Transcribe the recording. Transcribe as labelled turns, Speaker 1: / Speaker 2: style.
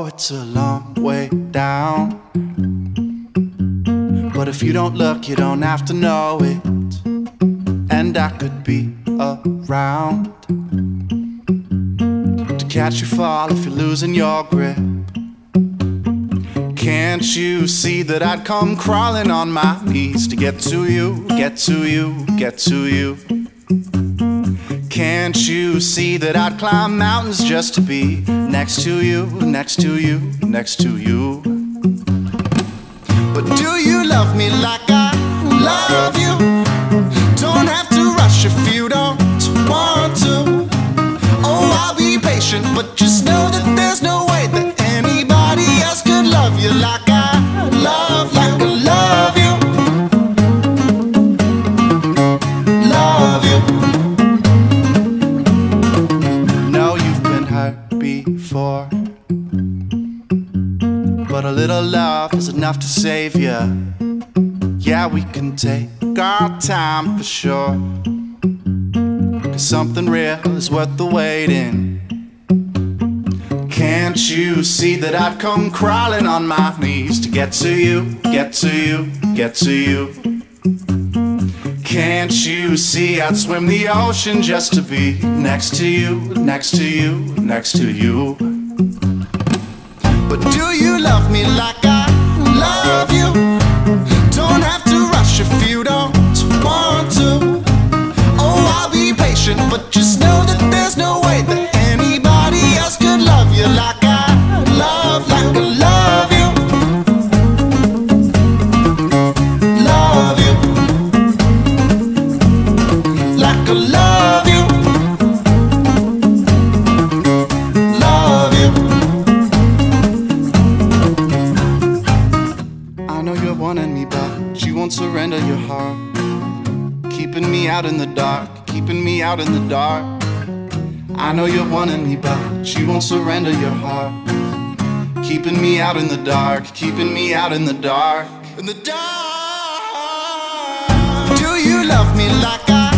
Speaker 1: it's a long way down, but if you don't look, you don't have to know it. And I could be around to catch you fall if you're losing your grip. Can't you see that I'd come crawling on my knees to get to you, get to you, get to you? Can't you see that I'd climb mountains just to be next to you, next to you, next to you? But do you love me like I love you? Don't have to rush if you don't want to. Oh, I'll be patient, but just know that there's no way that anybody else could love you like I love you, like I love you. Love you. Know you've been hurt before, but a little love is enough to save you. Yeah, we can take our time for sure, 'cause something real is worth the waiting. Can't you see that I'd come crawling on my knees to get to you, get to you, get to you? Can't you see I'd swim the ocean just to be next to you, next to you, next to you? But do you love me like I love you? Don't have to rush if you don't want to. Oh, I'll be patient, but just know that there's no way that anybody else could love you like I love, like I love you. Love you. Like I love you. Love you. I know you're wanting me, but you won't surrender your heart. Keeping me out in the dark, keeping me out in the dark. I know you're wanting me, but you won't surrender your heart. Keeping me out in the dark, keeping me out in the dark. In the dark. Do you love me like I